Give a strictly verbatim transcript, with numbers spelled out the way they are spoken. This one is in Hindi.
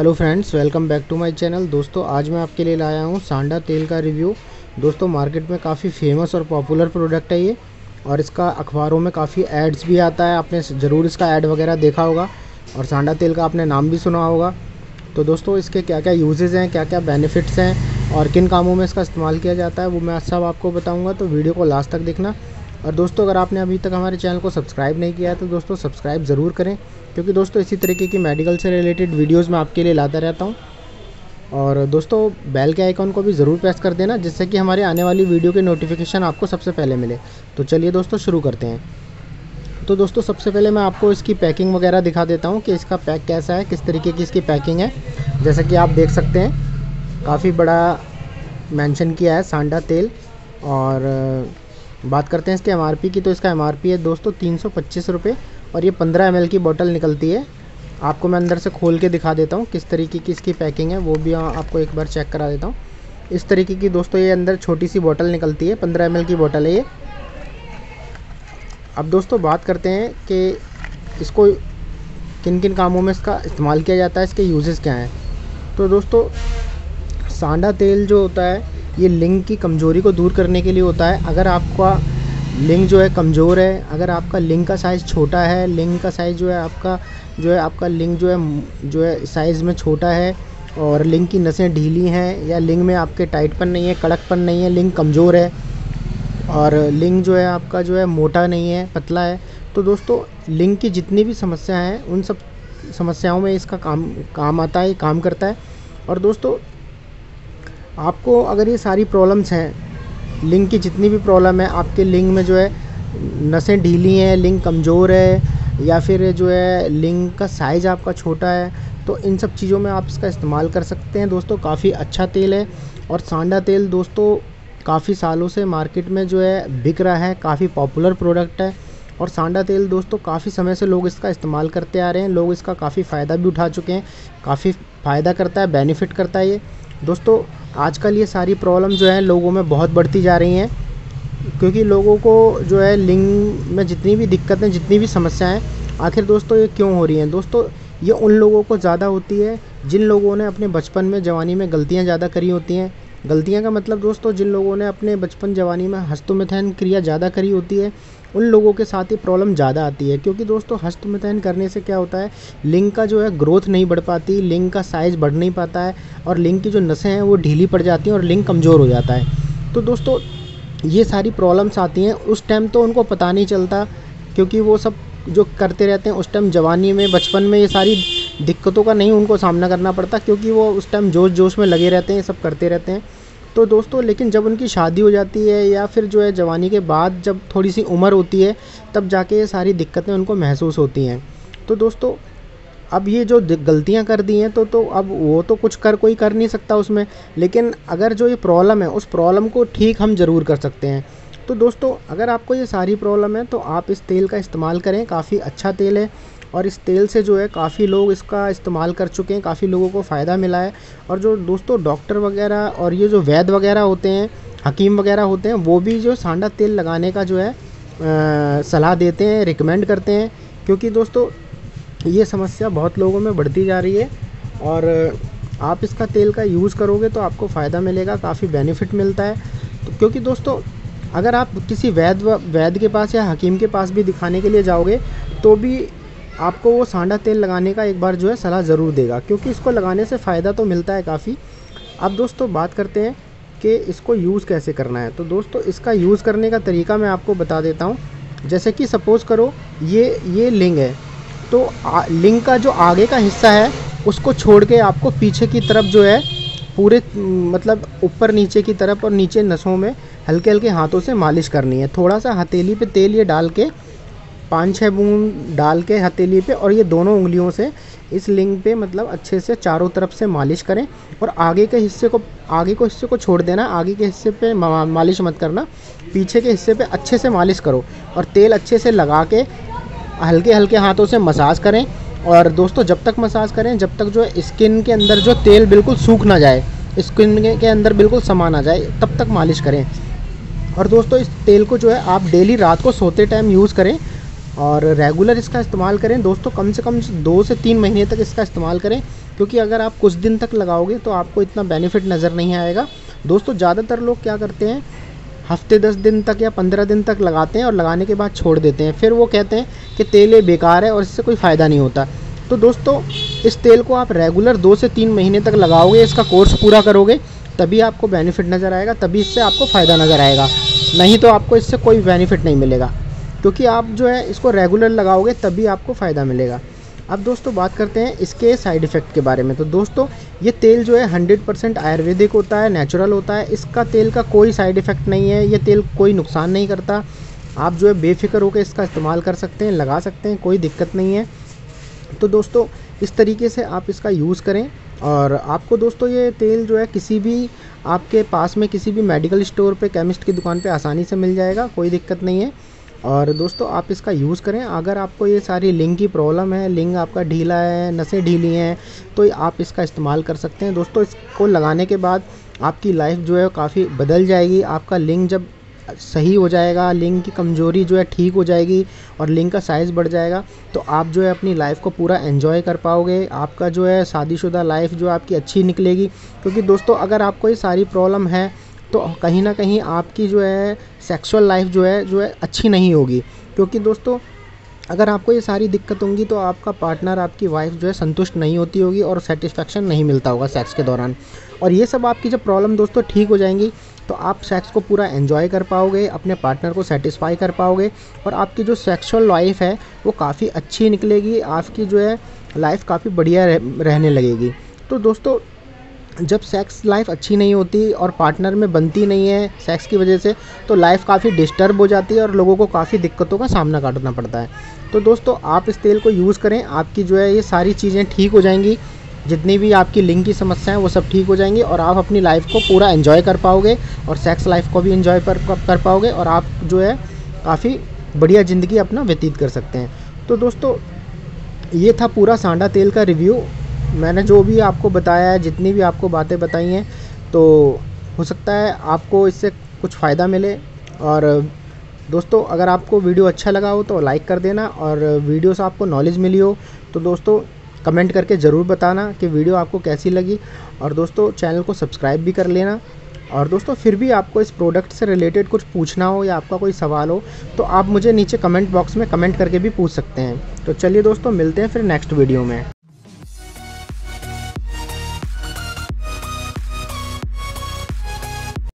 Hello friends, welcome back to my channel. दोस्तों आज मैं आपके लिए लाया हूँ सांडा तेल का रिव्यू। दोस्तों मार्केट में काफ़ी फेमस और पॉपुलर प्रोडक्ट है ये, और इसका अखबारों में काफ़ी एड्स भी आता है। आपने ज़रूर इसका ऐड वगैरह देखा होगा और सांडा तेल का आपने नाम भी सुना होगा। तो दोस्तों इसके क्या क्या यूजेज़ हैं, क्या क्या बेनिफिट्स हैं और किन कामों में इसका इस्तेमाल किया जाता है, वो मैं सब आपको बताऊँगा। तो वीडियो को लास्ट तक देखना। और दोस्तों अगर आपने अभी तक हमारे चैनल को सब्सक्राइब नहीं किया है तो दोस्तों सब्सक्राइब ज़रूर करें, क्योंकि दोस्तों इसी तरीके की मेडिकल से रिलेटेड वीडियोस मैं आपके लिए लाता रहता हूं। और दोस्तों बेल के आइकॉन को भी ज़रूर प्रेस कर देना, जिससे कि हमारे आने वाली वीडियो के नोटिफिकेशन आपको सबसे पहले मिले। तो चलिए दोस्तों शुरू करते हैं। तो दोस्तों सबसे पहले मैं आपको इसकी पैकिंग वगैरह दिखा देता हूँ कि इसका पैक कैसा है, किस तरीके की इसकी पैकिंग है। जैसा कि आप देख सकते हैं काफ़ी बड़ा मेंशन किया है सांडा तेल। और बात करते हैं इसके एमआरपी की, तो इसका एमआरपी है दोस्तों तीन सौ पच्चीस रुपये और ये पंद्रह एम एल की बोतल निकलती है। आपको मैं अंदर से खोल के दिखा देता हूँ किस तरीके की इसकी पैकिंग है, वो भी आपको एक बार चेक करा देता हूँ। इस तरीके की दोस्तों ये अंदर छोटी सी बोतल निकलती है, पंद्रह एम एल की बोतल है ये। अब दोस्तों बात करते हैं कि इसको किन किन कामों में इसका इस्तेमाल किया जाता है, इसके यूजेस क्या हैं। तो दोस्तों सांडा तेल जो होता है ये लिंग की कमज़ोरी को दूर करने के लिए होता है। अगर आपका लिंग जो है कमज़ोर है, अगर आपका लिंग का साइज़ छोटा है, लिंग का साइज़ जो है आपका जो है आपका लिंग जो है जो है साइज़ में छोटा है और लिंग की नसें ढीली हैं, या लिंग में आपके टाइटपन नहीं है, कड़कपन नहीं है, लिंग कमज़ोर है और लिंग जो है आपका जो है मोटा नहीं है, पतला है, तो दोस्तों लिंग की जितनी भी समस्याएं हैं उन सब समस्याओं में इसका काम काम आता है, काम करता है। और दोस्तों आपको अगर ये सारी प्रॉब्लम्स हैं, लिंग की जितनी भी प्रॉब्लम है, आपके लिंग में जो है नसें ढीली हैं, लिंग कमज़ोर है, या फिर जो है लिंग का साइज़ आपका छोटा है, तो इन सब चीज़ों में आप इसका इस्तेमाल कर सकते हैं। दोस्तों काफ़ी अच्छा तेल है और सांडा तेल दोस्तों काफ़ी सालों से मार्केट में जो है बिक रहा है, काफ़ी पॉपुलर प्रोडक्ट है। और सांडा तेल दोस्तों काफ़ी समय से लोग इसका इस्तेमाल करते आ रहे हैं, लोग इसका काफ़ी फ़ायदा भी उठा चुके हैं, काफ़ी फ़ायदा करता है, बेनिफिट करता है ये। दोस्तों आजकल ये सारी प्रॉब्लम जो है लोगों में बहुत बढ़ती जा रही हैं, क्योंकि लोगों को जो है लिंग में जितनी भी दिक्कतें, जितनी भी समस्याएं, आखिर दोस्तों ये क्यों हो रही हैं। दोस्तों ये उन लोगों को ज़्यादा होती है जिन लोगों ने अपने बचपन में, जवानी में गलतियां ज़्यादा करी होती हैं। गलतियां का मतलब दोस्तों जिन लोगों ने अपने बचपन जवानी में हस्तमैथुन क्रिया ज़्यादा करी होती है, उन लोगों के साथ ये प्रॉब्लम ज़्यादा आती है। क्योंकि दोस्तों हस्तमैथुन करने से क्या होता है, लिंग का जो है ग्रोथ नहीं बढ़ पाती, लिंग का साइज़ बढ़ नहीं पाता है और लिंग की जो नसें हैं वो ढीली पड़ जाती हैं और लिंग कमज़ोर हो जाता है। तो दोस्तों ये सारी प्रॉब्लम्स आती हैं, उस टाइम तो उनको पता नहीं चलता, क्योंकि वो सब जो करते रहते हैं उस टाइम जवानी में, बचपन में, ये सारी दिक्कतों का नहीं उनको सामना करना पड़ता, क्योंकि वो उस टाइम जोश जोश में लगे रहते हैं, ये सब करते रहते हैं। तो दोस्तों लेकिन जब उनकी शादी हो जाती है या फिर जो है जवानी के बाद जब थोड़ी सी उम्र होती है, तब जाके ये सारी दिक्कतें उनको महसूस होती हैं। तो दोस्तों अब ये जो गलतियां कर दी हैं तो तो अब वो तो कुछ कर कोई कर नहीं सकता उसमें, लेकिन अगर जो ये प्रॉब्लम है उस प्रॉब्लम को ठीक हम ज़रूर कर सकते हैं। तो दोस्तों अगर आपको ये सारी प्रॉब्लम है तो आप इस तेल का इस्तेमाल करें, काफ़ी अच्छा तेल है और इस तेल से जो है काफ़ी लोग इसका इस्तेमाल कर चुके हैं, काफ़ी लोगों को फ़ायदा मिला है। और जो दोस्तों डॉक्टर वगैरह और ये जो वैद्य वगैरह होते हैं, हकीम वगैरह होते हैं, वो भी जो सांडा तेल लगाने का जो है आ, सलाह देते हैं, रिकमेंड करते हैं, क्योंकि दोस्तों ये समस्या बहुत लोगों में बढ़ती जा रही है। और आप इसका तेल का यूज़ करोगे तो आपको फ़ायदा मिलेगा, काफ़ी बेनिफिट मिलता है। तो क्योंकि दोस्तों अगर आप किसी वैद्य वैद्य के पास या हकीम के पास भी दिखाने के लिए जाओगे तो भी आपको वो सांडा तेल लगाने का एक बार जो है सलाह ज़रूर देगा, क्योंकि इसको लगाने से फ़ायदा तो मिलता है काफ़ी। अब दोस्तों बात करते हैं कि इसको यूज़ कैसे करना है। तो दोस्तों इसका यूज़ करने का तरीका मैं आपको बता देता हूँ। जैसे कि सपोज़ करो ये ये लिंग है, तो लिंग का जो आगे का हिस्सा है उसको छोड़ के आपको पीछे की तरफ जो है पूरे मतलब ऊपर नीचे की तरफ और नीचे नसों में हल्के हल्के हाथों से मालिश करनी है। थोड़ा सा हथेली पे तेल ये डाल के, पाँच छः बूंद डाल के हथेली पे, और ये दोनों उंगलियों से इस लिंग पे मतलब अच्छे से चारों तरफ से मालिश करें। और आगे के हिस्से को आगे को हिस्से को छोड़ देना, आगे के हिस्से पे मा, मालिश मत करना, पीछे के हिस्से पे अच्छे से मालिश करो और तेल अच्छे से लगा के हल्के हल्के हाथों से मसाज करें। और दोस्तों जब तक मसाज करें जब तक जो है स्किन के अंदर जो तेल बिल्कुल सूख ना जाए, स्किन के अंदर बिल्कुल समा ना जाए, तब तक मालिश करें। और दोस्तों इस तेल को जो है आप डेली रात को सोते टाइम यूज़ करें और रेगुलर इसका इस्तेमाल करें। दोस्तों कम से कम दो से तीन महीने तक इसका इस्तेमाल करें क्योंकि अगर आप कुछ दिन तक लगाओगे तो आपको इतना बेनिफिट नज़र नहीं आएगा। दोस्तों ज़्यादातर लोग क्या करते हैं, हफ्ते दस दिन तक या पंद्रह दिन तक लगाते हैं और लगाने के बाद छोड़ देते हैं। फिर वो कहते हैं कि तेल ये बेकार है और इससे कोई फ़ायदा नहीं होता। तो दोस्तों इस तेल को आप रेगुलर दो से तीन महीने तक लगाओगे, इसका कोर्स पूरा करोगे, तभी आपको बेनिफिट नज़र आएगा, तभी इससे आपको फ़ायदा नज़र आएगा। नहीं तो आपको इससे कोई बेनिफिट नहीं मिलेगा, क्योंकि आप जो है इसको रेगुलर लगाओगे तभी आपको फ़ायदा मिलेगा। अब दोस्तों बात करते हैं इसके साइड इफ़ेक्ट के बारे में। तो दोस्तों ये तेल जो है हंड्रेड परसेंट आयुर्वेदिक होता है, नेचुरल होता है। इसका तेल का कोई साइड इफ़ेक्ट नहीं है, ये तेल कोई नुकसान नहीं करता। आप जो है बेफिक्र होकर इसका इस्तेमाल कर सकते हैं, लगा सकते हैं, कोई दिक्कत नहीं है। तो दोस्तों इस तरीके से आप इसका यूज़ करें। और आपको दोस्तों ये तेल जो है किसी भी आपके पास में किसी भी मेडिकल स्टोर पे, केमिस्ट की दुकान पे आसानी से मिल जाएगा, कोई दिक्कत नहीं है। और दोस्तों आप इसका यूज़ करें। अगर आपको ये सारी लिंग की प्रॉब्लम है, लिंग आपका ढीला है, नसें ढीली हैं, तो आप इसका इस्तेमाल कर सकते हैं। दोस्तों इसको लगाने के बाद आपकी लाइफ जो है काफ़ी बदल जाएगी। आपका लिंग जब सही हो जाएगा, लिंग की कमज़ोरी जो है ठीक हो जाएगी और लिंग का साइज़ बढ़ जाएगा, तो आप जो है अपनी लाइफ को पूरा एंजॉय कर पाओगे। आपका जो है शादीशुदा लाइफ जो आपकी अच्छी निकलेगी। क्योंकि दोस्तों अगर आपको ये सारी प्रॉब्लम है तो कहीं ना कहीं आपकी जो है सेक्सुअल लाइफ जो है जो है अच्छी नहीं होगी। क्योंकि दोस्तों अगर आपको ये सारी दिक्कत होंगी तो आपका पार्टनर, आपकी वाइफ जो है संतुष्ट नहीं होती होगी और सेटिस्फेक्शन नहीं मिलता होगा सेक्स के दौरान। और ये सब आपकी जब प्रॉब्लम दोस्तों ठीक हो जाएंगी तो आप सेक्स को पूरा एंजॉय कर पाओगे, अपने पार्टनर को सेटिस्फाई कर पाओगे और आपकी जो सेक्सुअल लाइफ है वो काफ़ी अच्छी निकलेगी। आपकी जो है लाइफ काफ़ी बढ़िया रह, रहने लगेगी। तो दोस्तों जब सेक्स लाइफ अच्छी नहीं होती और पार्टनर में बनती नहीं है सेक्स की वजह से, तो लाइफ काफ़ी डिस्टर्ब हो जाती है और लोगों को काफ़ी दिक्कतों का सामना करना पड़ता है। तो दोस्तों आप इस तेल को यूज़ करें, आपकी जो है ये सारी चीज़ें ठीक हो जाएंगी। जितनी भी आपकी लिंग की समस्याएं वो सब ठीक हो जाएंगी और आप अपनी लाइफ को पूरा एंजॉय कर पाओगे और सेक्स लाइफ को भी एंजॉय कर कर पाओगे और आप जो है काफ़ी बढ़िया ज़िंदगी अपना व्यतीत कर सकते हैं। तो दोस्तों ये था पूरा सांडा तेल का रिव्यू। मैंने जो भी आपको बताया है, जितनी भी आपको बातें बताई हैं, तो हो सकता है आपको इससे कुछ फ़ायदा मिले। और दोस्तों अगर आपको वीडियो अच्छा लगा हो तो लाइक कर देना, और वीडियो से आपको नॉलेज मिली हो तो दोस्तों कमेंट करके ज़रूर बताना कि वीडियो आपको कैसी लगी। और दोस्तों चैनल को सब्सक्राइब भी कर लेना। और दोस्तों फिर भी आपको इस प्रोडक्ट से रिलेटेड कुछ पूछना हो या आपका कोई सवाल हो तो आप मुझे नीचे कमेंट बॉक्स में कमेंट करके भी पूछ सकते हैं। तो चलिए दोस्तों मिलते हैं फिर नेक्स्ट वीडियो में।